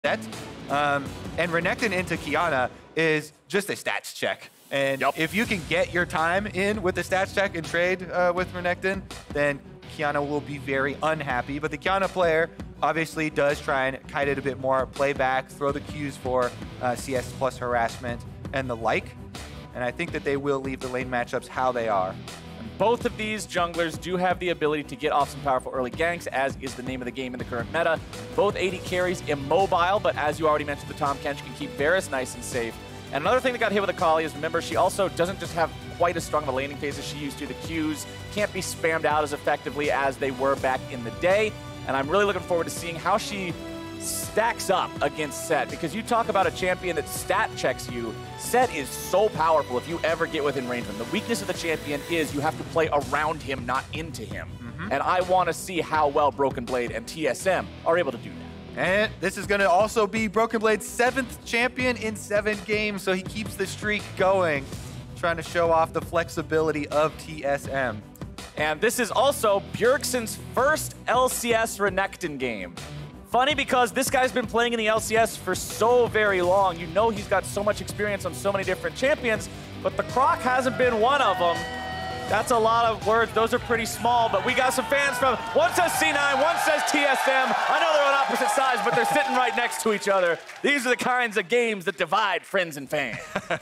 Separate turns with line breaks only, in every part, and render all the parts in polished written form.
set. And Renekton into Qiyana is just a stats check. And if you can get your time in with the stats check and trade with Renekton, then Qiyana will be very unhappy. But the Qiyana player obviously does try and kite it a bit more, play back, throw the Qs for CS plus harassment and the like. And I think that they will leave the lane matchups how they are.
Both of these junglers do have the ability to get off some powerful early ganks, as is the name of the game in the current meta. Both AD carries immobile, but as you already mentioned, the Tahm Kench can keep Varus nice and safe. And another thing that got hit with Akali is, remember, she also doesn't just have quite as strong of a laning phase as she used to. The Qs can't be spammed out as effectively as they were back in the day. And I'm really looking forward to seeing how she stacks up against Set, because you talk about a champion that stat checks you. Set is so powerful if you ever get within range of him. The weakness of the champion is you have to play around him, not into him. And I want to see how well Broken Blade and TSM are able to do that.
And this is going to also be Broken Blade's 7th champion in 7 games, so he keeps the streak going, trying to show off the flexibility of TSM.
And this is also Bjergsen's first LCS Renekton game. Funny because this guy's been playing in the LCS for so very long. You know he's got so much experience on so many different champions, but the Croc hasn't been one of them. That's a lot of words. Those are pretty small, but we got some fans from, one says C9, one says TSM. I know they're on opposite sides, but they're sitting right next to each other. These are the kinds of games that divide friends and fans.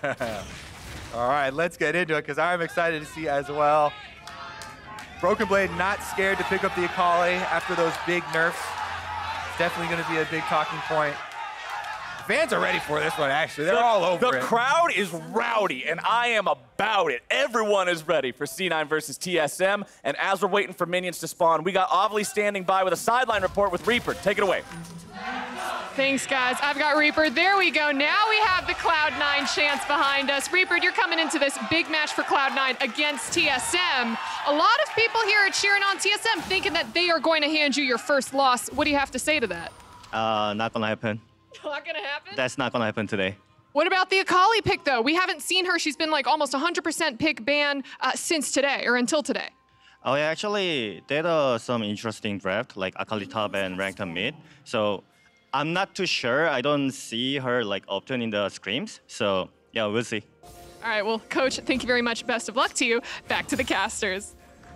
All right, let's get into it, because I'm excited to see as well. Broken Blade not scared to pick up the Akali after those big nerfs. Definitely going to be a big talking point. Fans are ready for this one, actually. They're all over it.
The crowd is rowdy, and I am about it. Everyone is ready for C9 versus TSM. And as we're waiting for minions to spawn, we got Ovly standing by with a sideline report with Reaper. Take it away.
Thanks, guys. I've got Reaper. There we go. Now we have the Cloud9 chance behind us. Reaper, you're coming into this big match for Cloud9 against TSM. A lot of people here are cheering on TSM, thinking that they are going to hand you your first loss. What do you have to say to that?
Not gonna happen.
Not gonna happen?
That's not gonna happen today.
What about the Akali pick, though? We haven't seen her. She's been like almost 100% pick ban since today, or until today.
Oh yeah, actually, there are some interesting draft, like Akali top and Renekton mid. So I'm not too sure. I don't see her like often in the scrims. So yeah, we'll see.
All right, well, Coach, thank you very much. Best of luck to you. Back to the casters.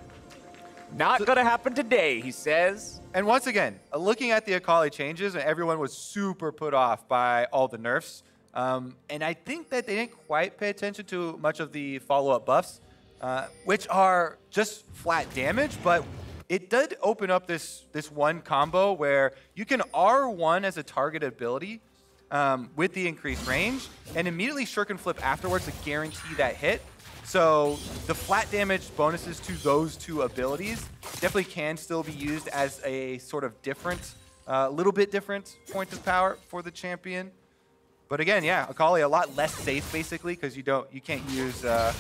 Not gonna happen today, he says.
And once again, looking at the Akali changes, everyone was super put off by all the nerfs. And I think that they didn't quite pay attention to much of the follow-up buffs, which are just flat damage, but it did open up this one combo where you can R1 as a target ability with the increased range, and immediately Shuriken and Flip afterwards to guarantee that hit. So the flat damage bonuses to those two abilities definitely can still be used as a sort of different, little bit different point of power for the champion. But again, yeah, Akali a lot less safe basically, because you can't use the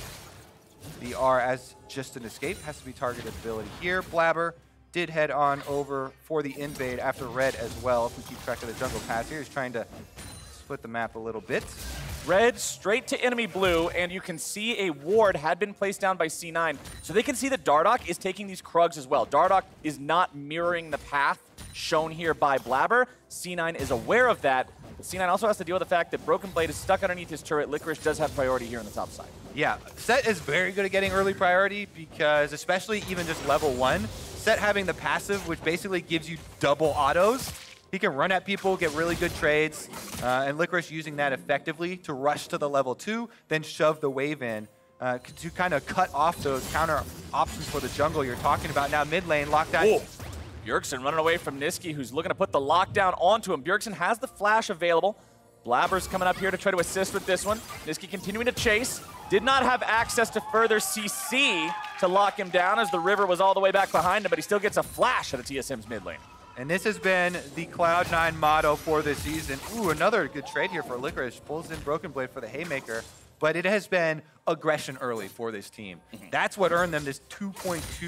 R as just an escape. Has to be targeted ability here. Blabber did head on over for the invade after Red as well. If we keep track of the jungle pass here, he's trying to split the map a little bit.
Red straight to enemy blue, and you can see a ward had been placed down by C9. So they can see that Dardoch is taking these Krugs as well. Dardoch is not mirroring the path shown here by Blabber. C9 is aware of that, but C9 also has to deal with the fact that Broken Blade is stuck underneath his turret. Licorice does have priority here on the top side.
Yeah, Set is very good at getting early priority, because especially even just level 1, Set having the passive, which basically gives you double autos. He can run at people, get really good trades, and Licorice using that effectively to rush to the level 2, then shove the wave in to kind of cut off those counter options for the jungle you're talking about. Now mid lane, lockdown.
Oh. Bjergsen running away from Niski, who's looking to put the lockdown onto him. Bjergsen has the flash available. Blabber's coming up here to try to assist with this one. Niski continuing to chase. Did not have access to further CC to lock him down, as the river was all the way back behind him, but he still gets a flash out of TSM's mid lane.
And this has been the Cloud9 motto for this season. Ooh, another good trade here for Licorice. Pulls in Broken Blade for the Haymaker. But it has been aggression early for this team. That's what earned them this 2.2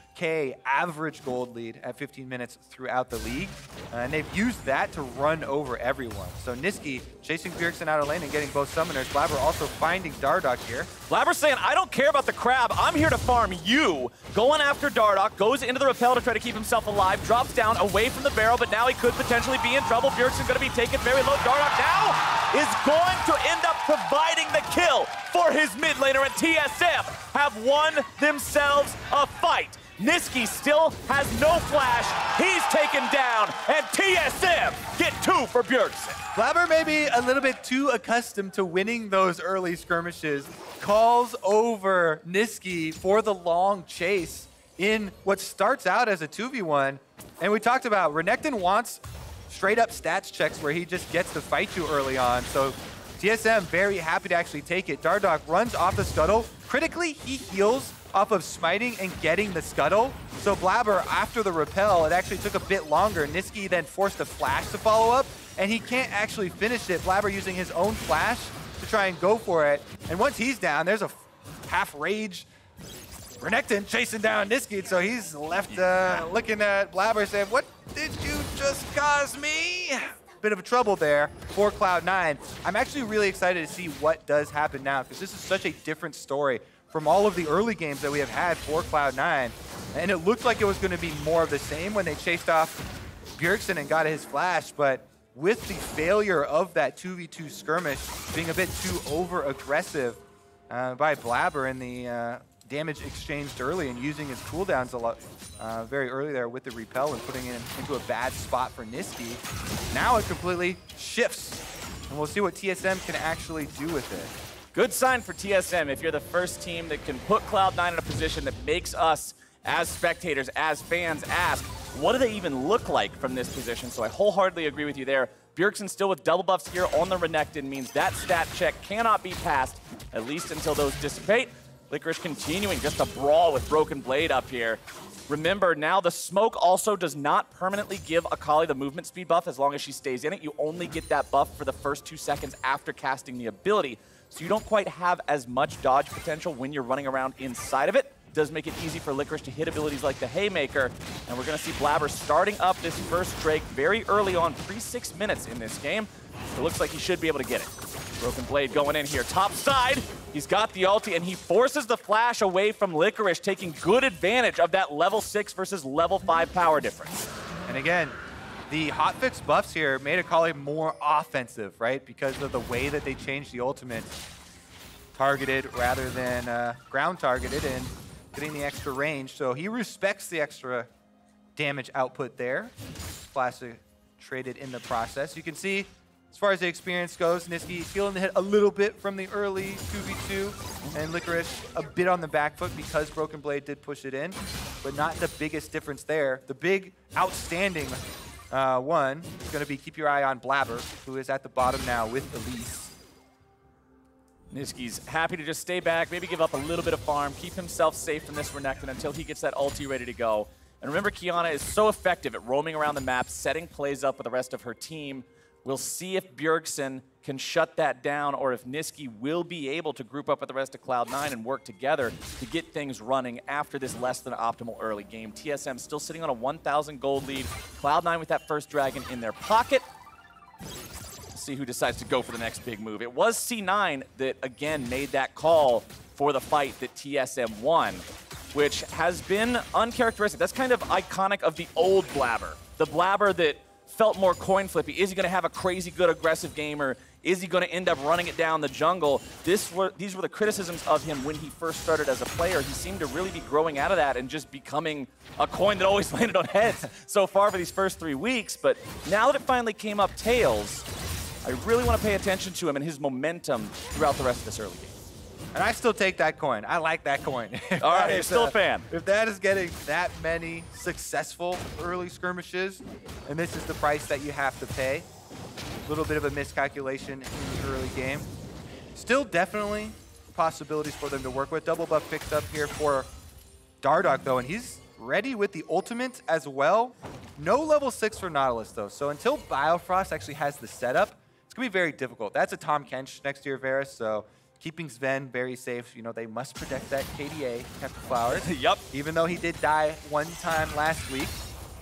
6K average gold lead at 15 minutes throughout the league. And they've used that to run over everyone. So Niski chasing Bjergsen out of lane and getting both summoners. Blabber also finding Dardoch here.
Blabber's saying, I don't care about the crab, I'm here to farm you. Going after Dardoch, goes into the rappel to try to keep himself alive, drops down away from the barrel, but now he could potentially be in trouble. Bjergsen's gonna be taken very low. Dardoch now is going to end up providing the kill for his mid laner, and TSM have won themselves a fight. Niski still has no flash, he's taken down, and TSM get 2 for Bjergsen.
Blabber may be a little bit too accustomed to winning those early skirmishes, calls over Niski for the long chase in what starts out as a 2v1. And we talked about Renekton wants straight up stats checks where he just gets to fight you early on. So TSM very happy to actually take it. Dardoch runs off the scuttle. Critically, he heals off of smiting and getting the scuttle. So Blabber, after the repel, it actually took a bit longer. Niski then forced a flash to follow up, and he can't actually finish it. Blabber using his own flash to try and go for it. And once he's down, there's a half rage Renekton chasing down Niski, so he's left looking at Blabber saying, what did you just cause me? Bit of a trouble there for Cloud9. I'm actually really excited to see what does happen now, because this is such a different story from all of the early games that we have had for Cloud9. And it looked like it was going to be more of the same when they chased off Bjergsen and got his flash, but with the failure of that 2v2 skirmish being a bit too over-aggressive by Blabber in the damage exchanged early and using his cooldowns a lot very early there with the repel and putting it into a bad spot for Niski. Now it completely shifts, and we'll see what TSM can actually do with it.
Good sign for TSM if you're the first team that can put Cloud9 in a position that makes us, as spectators, as fans, ask, what do they even look like from this position? So I wholeheartedly agree with you there. Bjergsen still with double buffs here on the Renekton means that stat check cannot be passed, at least until those dissipate. Licorice continuing just a brawl with Broken Blade up here. Remember, now the smoke also does not permanently give Akali the movement speed buff as long as she stays in it. You only get that buff for the first 2 seconds after casting the ability. So you don't quite have as much dodge potential when you're running around inside of it. It does make it easy for Licorice to hit abilities like the Haymaker. And we're going to see Blabber starting up this first Drake very early on, pre-6 minutes in this game. So it looks like he should be able to get it. Broken Blade going in here, top side. He's got the ulti, and he forces the flash away from Licorice, taking good advantage of that level 6 versus level 5 power difference.
And again, the hotfix buffs here made Akali more offensive, right? Because of the way that they changed the ultimate. Targeted rather than ground targeted and getting the extra range. So he respects the extra damage output there. Classic traded in the process. You can see, as far as the experience goes, Niski feeling the hit a little bit from the early 2v2, and Licorice a bit on the back foot because Broken Blade did push it in, but not the biggest difference there. The big outstanding one is going to be keep your eye on Blabber, who is at the bottom now with Elise.
Niski's happy to just stay back, maybe give up a little bit of farm, keep himself safe from this Renekton until he gets that ulti ready to go. And remember, Qiyana is so effective at roaming around the map, setting plays up with the rest of her team. We'll see if Bjergsen can shut that down, or if Niski will be able to group up with the rest of Cloud9 and work together to get things running after this less than optimal early game. TSM still sitting on a 1,000 gold lead. Cloud9 with that first dragon in their pocket. See who decides to go for the next big move. It was C9 that, again, made that call for the fight that TSM won, which has been uncharacteristic. That's kind of iconic of the old Blabber. The Blabber that felt more coin flippy. Is he going to have a crazy good aggressive game, or is he going to end up running it down the jungle? These were the criticisms of him when he first started as a player. He seemed to really be growing out of that and just becoming a coin that always landed on heads so far for these first 3 weeks. But now that it finally came up tails, I really want to pay attention to him and his momentum throughout the rest of this early game.
And I still take that coin. I like that coin.
All right, you're still a fan.
If that is getting that many successful early skirmishes, and this is the price that you have to pay, a little bit of a miscalculation in the early game. Still definitely possibilities for them to work with. Double buff picked up here for Dardoch, though, and he's ready with the ultimate as well. No level 6 for Nautilus, though. So until Biofrost actually has the setup, it's going to be very difficult. That's a Tom Kench next to your Varus, so keeping Sven very safe. You know, they must protect that KDA, Captain Flowers.
Yep.
Even though he did die one time last week.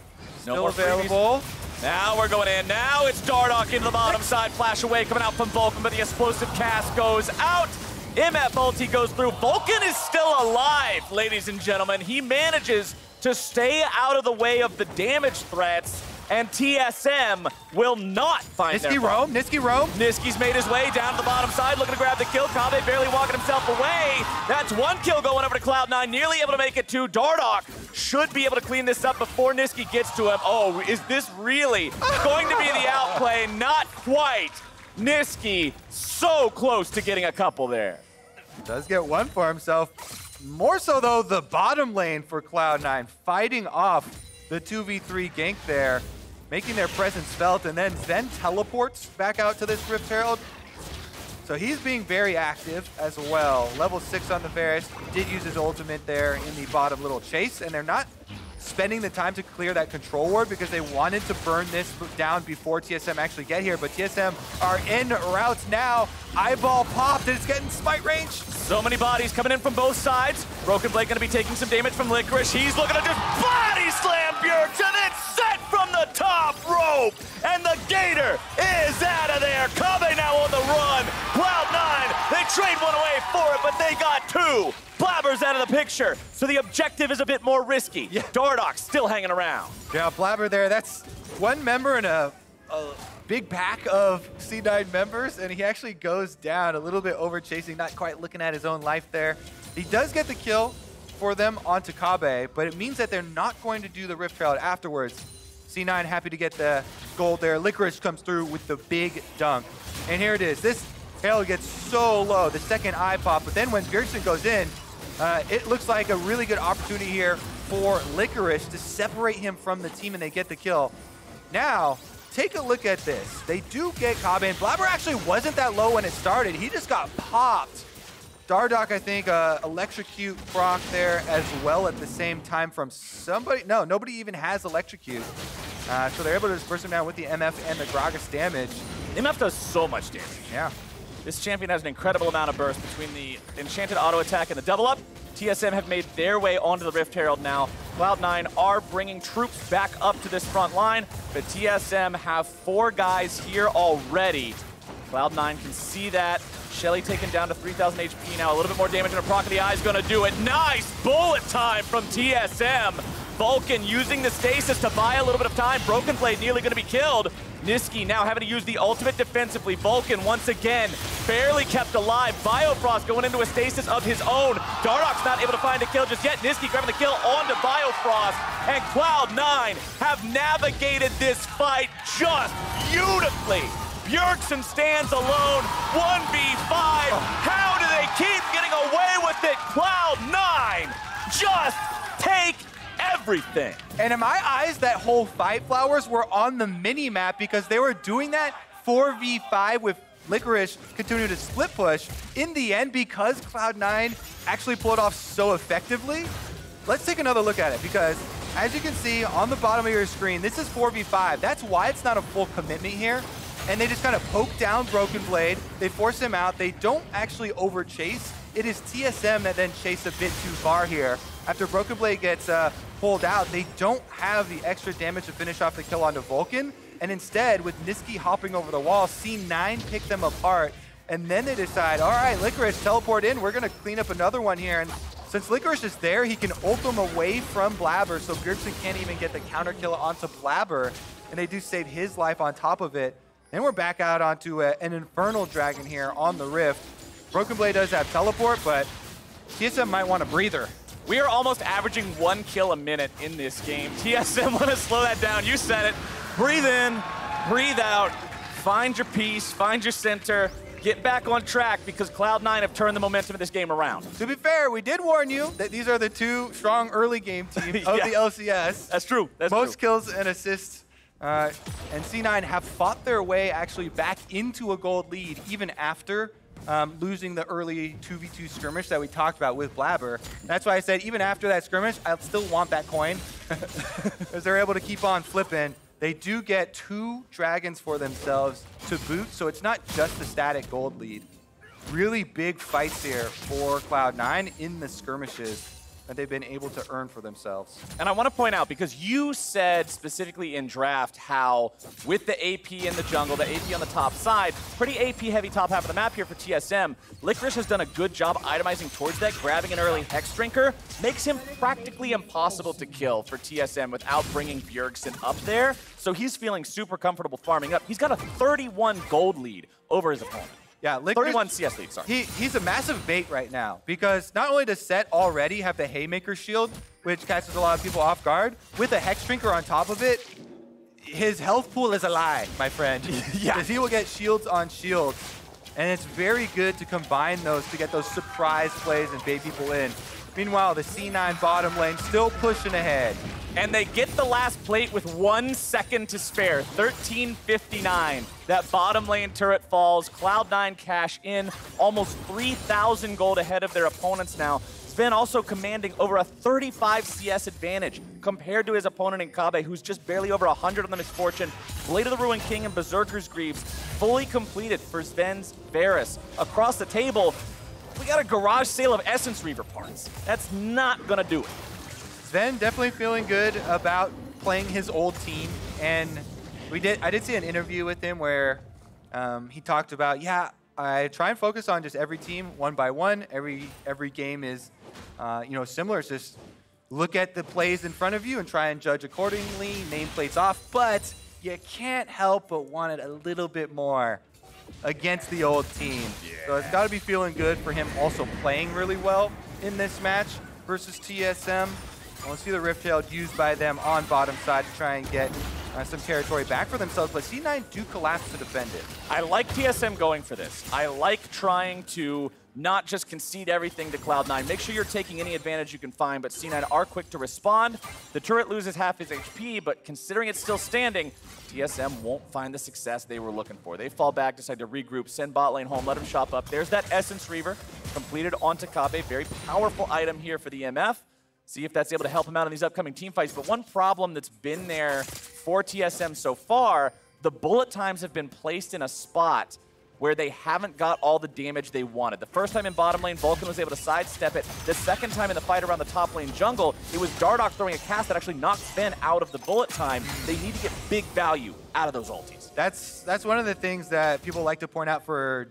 No
Still
more
available.
Now we're going in. Now it's Dardoch into the bottom side. Flash away coming out from Vulcan, but the explosive cast goes out. MF ulti goes through. Vulcan is still alive, ladies and gentlemen. He manages to stay out of the way of the damage threats, and TSM will not find their
Niski roam.
Niski's made his way down to the bottom side, looking to grab the kill. Kabe barely walking himself away. That's one kill going over to Cloud9, nearly able to make it to Dardoch. Should be able to clean this up before Niski gets to him. Oh, is this really going to be the outplay? Not quite. Niski so close to getting a couple there.
Does get one for himself. More so, though, the bottom lane for Cloud9, fighting off the 2v3 gank there, making their presence felt, and then Zen teleports back out to this Rift Herald. So he's being very active as well. Level 6 on the Varus, did use his ultimate there in the bottom little chase, and they're not spending the time to clear that control ward because they wanted to burn this down before TSM actually get here, but TSM are in routes now. Eyeball popped, and it's getting smite range.
So many bodies coming in from both sides. Broken Blade gonna be taking some damage from Licorice. He's looking to just body slam Bjergsen, and it's set from the top rope. And the Gator is out of there. Kabe now on the run. Cloud9, they trade one away for it, but they got two. Blabber's out of the picture, so the objective is a bit more risky.
Yeah.
Dardoch still hanging around.
Yeah, Blabber there, that's one member in a big pack of C9 members, and he actually goes down a little bit over chasing, not quite looking at his own life there. He does get the kill for them onto Kabe, but it means that they're not going to do the Rift Herald afterwards. C9 happy to get the gold there. Licorice comes through with the big dunk. And here it is. This Herald gets so low, the second eye pop, but then when Bjergsen goes in, it looks like a really good opportunity here for Licorice to separate him from the team, and they get the kill. Now, take a look at this. They do get Kabe, and Blabber actually wasn't that low when it started. He just got popped. Dardoch, I think, electrocute proc there as well at the same time from somebody. No, nobody even has electrocute. So they're able to disperse him down with the MF and the Gragas damage.
MF does so much damage.
Yeah.
This champion has an incredible amount of burst between the enchanted auto attack and the double up. TSM have made their way onto the Rift Herald now. Cloud9 are bringing troops back up to this front line, but TSM have 4 guys here already. Cloud9 can see that. Shelly taken down to 3,000 HP now. A little bit more damage and a proc of the eye is going to do it. Nice bullet time from TSM. Vulcan using the stasis to buy a little bit of time. Broken Blade nearly going to be killed. Niski now having to use the ultimate defensively. Vulcan once again barely kept alive. Biofrost going into a stasis of his own. Dardoch's not able to find a kill just yet. Niski grabbing the kill onto Biofrost. And Cloud9 have navigated this fight just beautifully. Bjergsen stands alone, 1v5. How do they keep getting away with it? Cloud9 just take everything.
And in my eyes, that whole fight, Flowers, were on the mini-map because they were doing that 4v5 with Licorice continuing to split push. In the end, because Cloud9 actually pulled off so effectively, let's take another look at it because as you can see on the bottom of your screen, this is 4v5. That's why it's not a full commitment here. And they just kind of poke down Broken Blade. They force him out. They don't actually over-chase. It is TSM that then chase a bit too far here. After Broken Blade gets pulled out, they don't have the extra damage to finish off the kill onto Vulcan. And instead, with Niski hopping over the wall, C9 pick them apart. And then they decide, all right, Licorice, teleport in. We're going to clean up another one here. And since Licorice is there, he can ult them away from Blabber, so Bjergsen can't even get the counter kill onto Blabber. And they do save his life on top of it. Then we're back out onto an Infernal Dragon here on the Rift. Broken Blade does have teleport, but TSM might want a breather.
We are almost averaging 1 kill a minute in this game. TSM want to slow that down. You said it. Breathe in, breathe out, find your peace, find your center, get back on track because Cloud9 have turned the momentum of this game around.
To be fair, we did warn you that these are the 2 strong early game teams of the LCS.
That's true. That's
Most
true.
kills and assists. And C9 have fought their way actually back into a gold lead even after losing the early 2v2 skirmish that we talked about with Blabber. That's why I said even after that skirmish, I still want that coin because they're able to keep on flipping. They do get 2 dragons for themselves to boot, so it's not just the static gold lead. really big fights here for Cloud9 in the skirmishes that they've been able to earn for themselves.
And I want to point out, because you said specifically in draft how with the AP in the jungle, the AP on the top side, pretty AP-heavy top half of the map here for TSM, Licorice has done a good job itemizing towards that, grabbing an early Hex Drinker, makes him practically impossible to kill for TSM without bringing Bjergsen up there, so he's feeling super comfortable farming up. He's got a 31 gold lead over his opponent.
Yeah,
31 CS lead, sorry.
He's a massive bait right now because not only does Set already have the Haymaker shield, which catches a lot of people off guard, with a Hex Drinker on top of it, his health pool is a lie, my friend.
Yeah.
Because he will get shields on shields. And it's very good to combine those to get those surprise plays and bait people in. Meanwhile, the C9 bottom lane still pushing ahead.
And they get the last plate with 1 second to spare, 13:59. That bottom lane turret falls, Cloud9 cash in, almost 3,000 gold ahead of their opponents now. Sven also commanding over a 35 CS advantage compared to his opponent in Kabe, who's just barely over 100 on the Misfortune. Blade of the Ruined King and Berserker's Greaves fully completed for Sven's Varus. Across the table, we got a garage sale of Essence Reaver parts. That's not gonna do it.
Sven definitely feeling good about playing his old team, and I did see an interview with him where he talked about, yeah, I try and focus on just every team one by one. Every game is similar. It's just look at the plays in front of you and try and judge accordingly, nameplates off, but you can't help but want it a little bit more against the old team. Yeah. So it's got to be feeling good for him also playing really well in this match versus TSM. I want to see the Rifttail used by them on bottom side to try and get some territory back for themselves, but C9 do collapse to defend it.
I like TSM going for this. I like trying to not just concede everything to Cloud9. Make sure you're taking any advantage you can find, but C9 are quick to respond. The turret loses half his HP, but considering it's still standing, TSM won't find the success they were looking for. They fall back, decide to regroup, send bot lane home, let him shop up. There's that Essence Reaver completed onto Kabe. Very powerful item here for the MF. See if that's able to help him out in these upcoming team fights. But one problem that's been there for TSM so far, the bullet times have been placed in a spot where they haven't got all the damage they wanted. The first time in bottom lane, Vulcan was able to sidestep it. The second time in the fight around the top lane jungle, it was Dardoch throwing a cast that actually knocked Sven out of the bullet time. They need to get big value out of those ultis.
That's one of the things that people like to point out for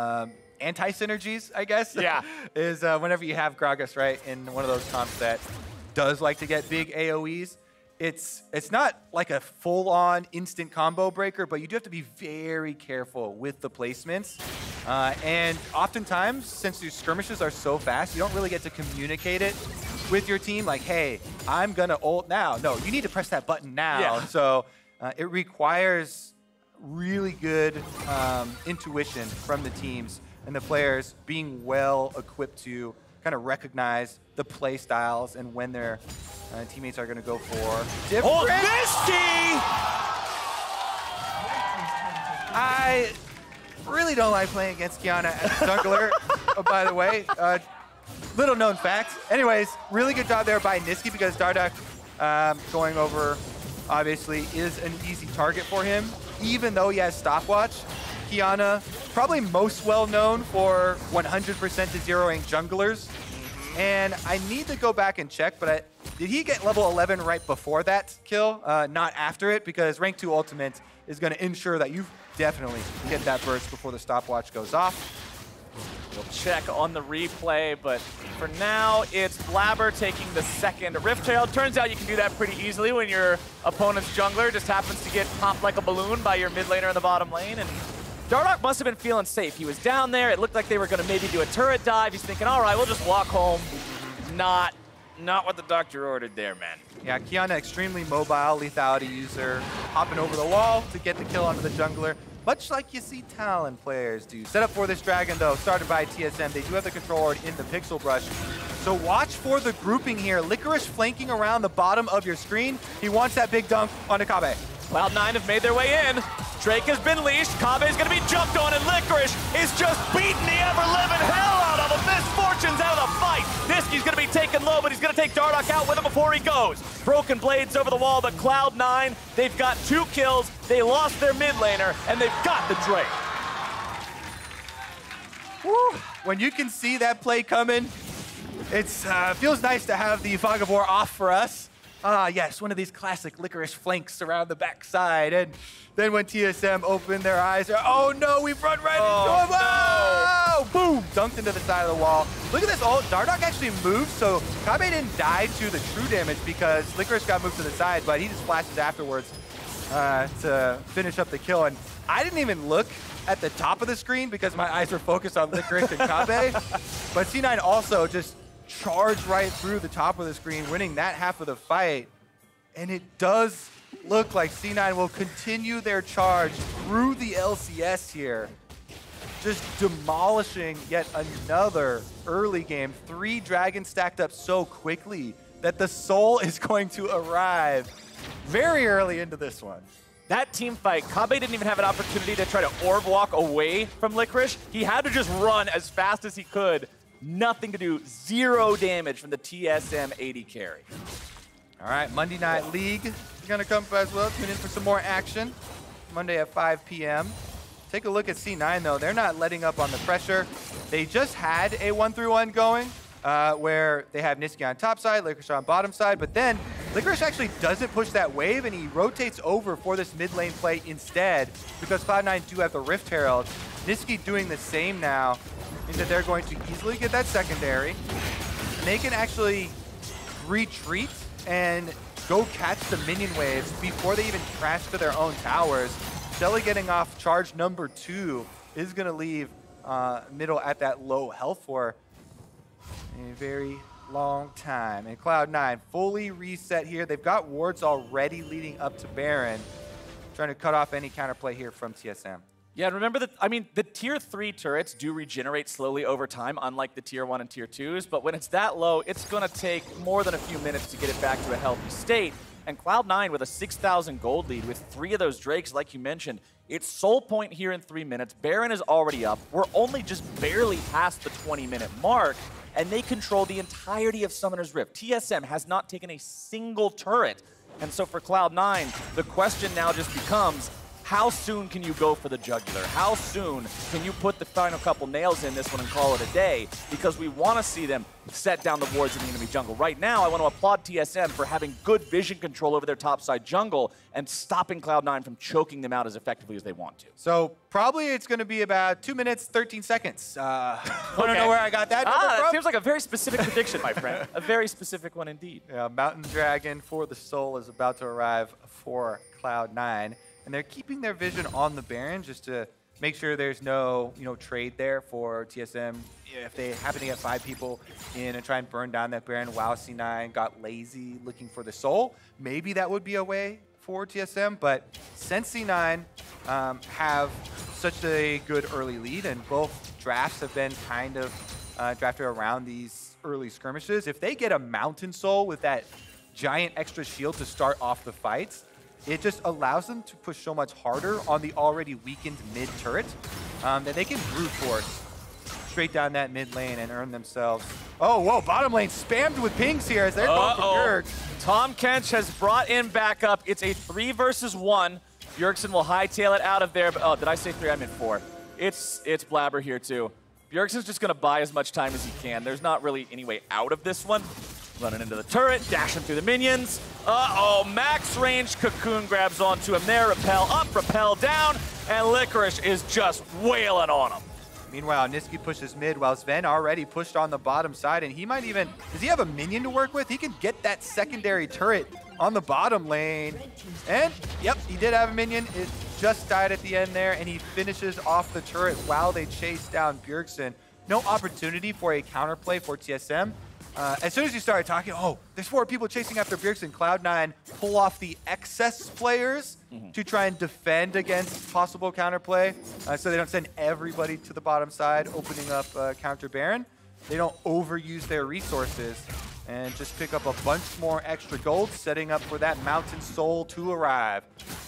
anti-synergies, I guess.
Yeah.
is whenever you have Gragas, right, in one of those comps that does like to get big AoEs, it's not like a full-on instant combo breaker, but you do have to be very careful with the placements. And oftentimes, since your skirmishes are so fast, you don't really get to communicate it with your team, like, hey, I'm gonna ult now. No, you need to press that button now.
Yeah.
So it requires really good intuition from the teams and the players being well equipped to kind of recognize the play styles and when their teammates are going to go for different.
Oh, Misty!
I really don't like playing against Kiana as a jungler, by the way. Little known fact. Anyways, really good job there by Niski because Dardoch going over obviously is an easy target for him, even though he has stopwatch. Kiana, probably most well known for 100% to zeroing junglers. And I need to go back and check, but did he get level 11 right before that kill? Not after it, because rank 2 ultimate is going to ensure that you definitely get that burst before the stopwatch goes off.
We'll check on the replay, but for now, it's Blabber taking the second Rifttail. Turns out you can do that pretty easily when your opponent's jungler just happens to get popped like a balloon by your mid laner in the bottom lane. And Dardoch must have been feeling safe. He was down there. It looked like they were going to maybe do a turret dive. He's thinking, all right, we'll just walk home. Not what the doctor ordered there, man.
Yeah, Kiana, extremely mobile, lethality user, hopping over the wall to get the kill onto the jungler. Much like you see Talon players do. Set up for this dragon, though, started by TSM. They do have the control ward in the Pixel Brush. So watch for the grouping here. Licorice flanking around the bottom of your screen. He wants that big dunk onto Kabe.
Cloud9 have made their way in. Drake has been leashed. Kabe is going to be jumped on, and Licorice is just beating the ever-living hell out of him. Misfortune's out of the fight. Niski's going to be taken low, but he's going to take Dardoch out with him before he goes. Broken blades over the wall, but Cloud9, they've got 2 kills. They lost their mid laner, and they've got the Drake.
Woo. When you can see that play coming, it feels nice to have the Fog of War off for us. Yes, one of these classic Licorice flanks around the backside. And then when TSM opened their eyes, oh no, we've run right into him. Oh, boom, dunked into the side of the wall. Look at this ult. Dardoch actually moved, so Kabe didn't die to the true damage because Licorice got moved to the side, but he just flashes afterwards to finish up the kill. And I didn't even look at the top of the screen because my eyes were focused on Licorice and Kabe. But C9 also just charged right through the top of the screen, winning that half of the fight. And it does look like C9 will continue their charge through the LCS here, just demolishing yet another early game. 3 dragons stacked up so quickly that the soul is going to arrive very early into this one.
That team fight, Kabe didn't even have an opportunity to try to orb walk away from Licorice. He had to just run as fast as he could. Nothing to do, 0 damage from the TSM 80 carry.
All right, Monday Night League is gonna come as well. Tune in for some more action. Monday at 5 p.m. Take a look at C9 though. They're not letting up on the pressure. They just had a 1-3-1 going where they have Niski on top side, Licorice on bottom side, but then Licorice actually doesn't push that wave and he rotates over for this mid lane play instead because Cloud9 do have the Rift Herald. Niski doing the same now means that they're going to easily get that secondary. And they can actually retreat and go catch the minion waves before they even crash to their own towers. Shelly getting off charge number 2 is going to leave middle at that low health for a very long time. And Cloud9 fully reset here. They've got wards already leading up to Baron, trying to cut off any counterplay here from TSM.
Yeah, remember that, I mean, the tier 3 turrets do regenerate slowly over time, unlike the tier 1 and tier 2s, but when it's that low, it's gonna take more than a few minutes to get it back to a healthy state. And Cloud9 with a 6,000 gold lead with 3 of those Drakes, like you mentioned, it's soul point here in 3 minutes. Baron is already up. We're only just barely past the 20-minute mark, and they control the entirety of Summoner's Rift. TSM has not taken a single turret. And so for Cloud9, the question now just becomes, how soon can you go for the jugular? How soon can you put the final couple nails in this one and call it a day? Because we want to see them set down the wards in the enemy jungle. Right now, I want to applaud TSM for having good vision control over their topside jungle and stopping Cloud9 from choking them out as effectively as they want to.
So probably it's going to be about 2 minutes, 13 seconds. I don't know where I got that number from.
That seems like a very specific prediction, my friend. A very specific one indeed.
Yeah, Mountain Dragon for the Soul is about to arrive for Cloud9. And they're keeping their vision on the Baron just to make sure there's no, trade there for TSM. If they happen to get 5 people in and try and burn down that Baron while C9 got lazy looking for the Soul, maybe that would be a way for TSM. But since C9 have such a good early lead and both drafts have been kind of drafted around these early skirmishes, if they get a Mountain Soul with that giant extra shield to start off the fights, it just allows them to push so much harder on the already weakened mid turret that they can brute force straight down that mid lane and earn themselves. Oh, whoa, bottom lane spammed with pings here as they're going for Bjerg.
Tom Kench has brought in backup. It's a 3 versus 1. Bjergsen will hightail it out of there. But, oh, did I say 3? I meant 4. It's Blabber here too. Bjergsen's just going to buy as much time as he can. There's not really any way out of this one. Running into the turret, dashing through the minions. Uh-oh, max range cocoon grabs onto him there. Repel up, repel down, and Licorice is just wailing on him.
Meanwhile, Niski pushes mid while Sven already pushed on the bottom side, and he might even, does he have a minion to work with? He can get that secondary turret on the bottom lane. And, yep, he did have a minion. It just died at the end there, and he finishes off the turret while they chase down Bjergsen. No opportunity for a counterplay for TSM. As soon as you started talking, oh, there's 4 people chasing after Bjergsen, Cloud9 pull off the excess players to try and defend against possible counterplay, so they don't send everybody to the bottom side, opening up counter Baron. They don't overuse their resources and just pick up a bunch more extra gold, setting up for that Mountain Soul to arrive.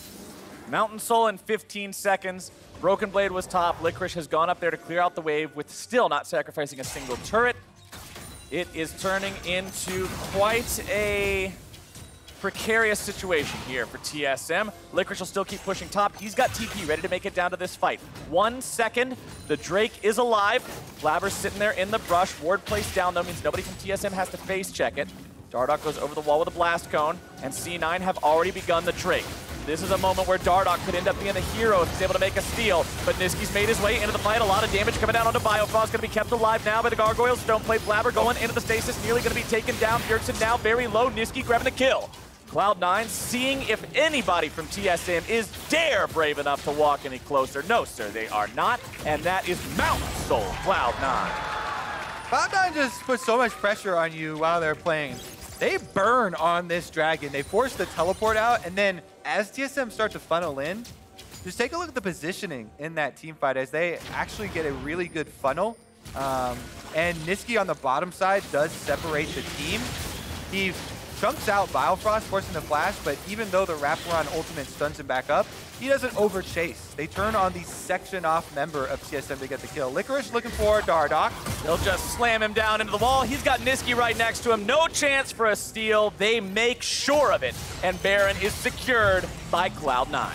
Mountain Soul in 15 seconds. Broken Blade was top. Licorice has gone up there to clear out the wave with still not sacrificing a single turret. It is turning into quite a precarious situation here for TSM. Licorice will still keep pushing top. He's got TP ready to make it down to this fight. 1 second, the Drake is alive. Blabber's sitting there in the brush. Ward placed down though means nobody from TSM has to face check it. Dardoch goes over the wall with a blast cone, and C9 have already begun the Drake. This is a moment where Dardoch could end up being the hero if he's able to make a steal, but Niski's made his way into the fight. A lot of damage coming down onto Biofrost, going to be kept alive now by the Gargoyles. Stoneplate Blabber going into the stasis, nearly going to be taken down. Bjergsen now very low, Niski grabbing the kill. Cloud9 seeing if anybody from TSM is dare brave enough to walk any closer. No, sir, they are not, and that is Mount Soul Cloud9.
Cloud9 just puts so much pressure on you while they're playing. They burn on this dragon. They force the teleport out, and then as TSM start to funnel in, just take a look at the positioning in that team fight as they actually get a really good funnel. And Niski on the bottom side does separate the team. He chunks out Biofrost, forcing the flash, but even though the wraparound ultimate stuns him back up, he doesn't overchase. They turn on the section off member of TSM to get the kill. Licorice looking for Dardoch.
They'll just slam him down into the wall. He's got Niski right next to him. No chance for a steal. They make sure of it. And Baron is secured by Cloud9.
I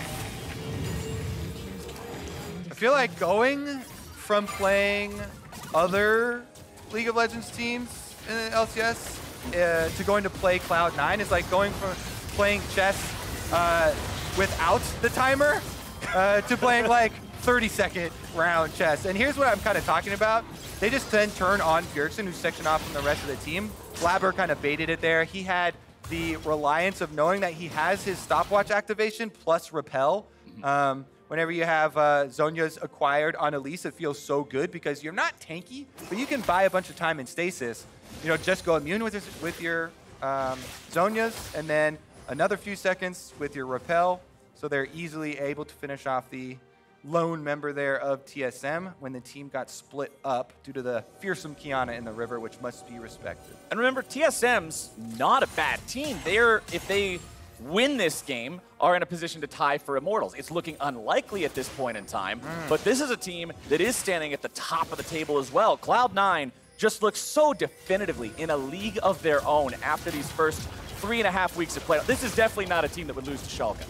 feel like going from playing other League of Legends teams in the LCS to going to play Cloud9 is like going from playing chess without the timer to playing like 30-second round chess. And here's what I'm kind of talking about. They just then turn on Bjergsen, who's sectioned off from the rest of the team. Blabber kind of baited it there. He had the reliance of knowing that he has his stopwatch activation plus repel. Whenever you have Zhonya's acquired on Elise, it feels so good because you're not tanky, but you can buy a bunch of time in stasis. You know, just go immune with your Zhonya's, and then another few seconds with your repel, so they're easily able to finish off the lone member there of TSM when the team got split up due to the fearsome Kiana in the river, which must be respected.
And remember, TSM's not a bad team. If they win this game, are in a position to tie for Immortals. It's looking unlikely at this point in time, but this is a team that is standing at the top of the table as well. Cloud9 just looks so definitively in a league of their own after these first 3.5 weeks of play. This is definitely not a team that would lose to Schalke.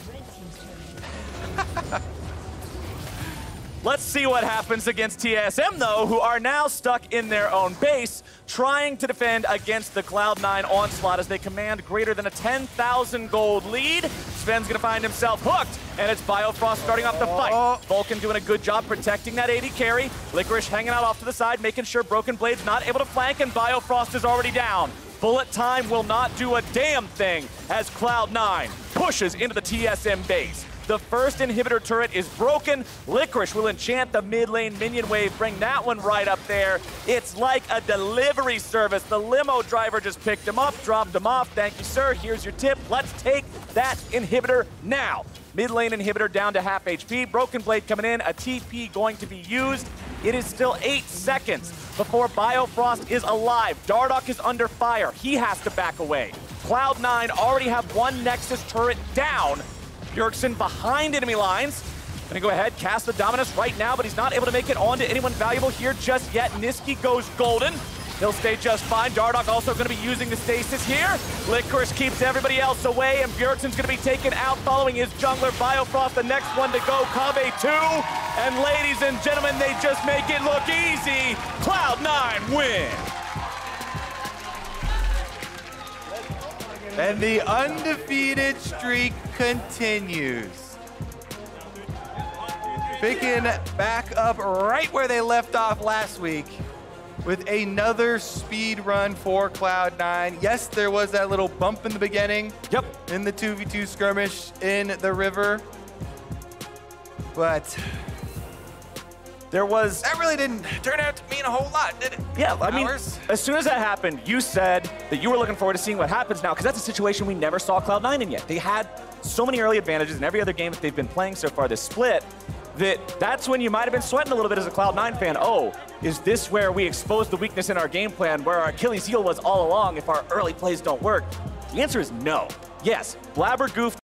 Let's see what happens against TSM, though, who are now stuck in their own base, trying to defend against the Cloud9 onslaught as they command greater than a 10,000 gold lead. Sven's going to find himself hooked, and it's Biofrost starting off the fight. Vulcan doing a good job protecting that AD carry. Licorice hanging out off to the side, making sure Broken Blade's not able to flank, and Biofrost is already down. Bullet time will not do a damn thing as Cloud9 pushes into the TSM base. The first inhibitor turret is broken. Licorice will enchant the mid lane minion wave, bring that one right up there. It's like a delivery service. The limo driver just picked him up, dropped him off. Thank you, sir. Here's your tip. Let's take that inhibitor now. Mid lane inhibitor down to half HP. Broken Blade coming in. A TP going to be used. It is still 8 seconds before Biofrost is alive. Dardoch is under fire. He has to back away. Cloud9 already have one Nexus turret down. Bjergsen behind enemy lines. Gonna go ahead, cast the Dominus right now, but he's not able to make it onto anyone valuable here just yet. Niski goes golden. He'll stay just fine. Dardoch also gonna be using the stasis here. Licorice keeps everybody else away, and Bjergsen's gonna be taken out following his jungler Biofrost, the next one to go, Kave 2. And ladies and gentlemen, they just make it look easy. Cloud9 win.
And the undefeated streak continues. Picking back up right where they left off last week with another speed run for Cloud9. Yes, there was that little bump in the beginning.
Yep.
In the 2v2 skirmish in the river. But that really didn't turn out to mean a whole lot, did it?
Yeah, I mean, as soon as that happened, you said that you were looking forward to seeing what happens now, because that's a situation we never saw Cloud9 in yet. They had so many early advantages in every other game that they've been playing so far this split, that's when you might have been sweating a little bit as a Cloud9 fan. Oh, is this where we expose the weakness in our game plan, where our Achilles heel was all along if our early plays don't work? The answer is no. Yes, Blabber goofed